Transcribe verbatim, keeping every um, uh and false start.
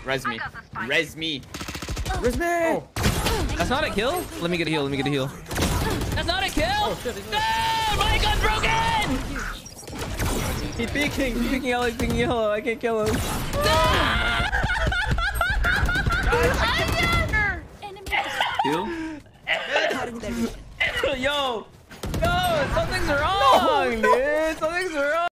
Res me. Res me. Res me. Oh. That's not a kill. Let me get a heal. Let me get a heal. That's not a kill. Oh, shit, no, my gun's broken. He's peeking. He's peeking yellow. He's peeking yellow. I can't kill him. Heal. Yo, yo, something's wrong, no, dude. Something's wrong.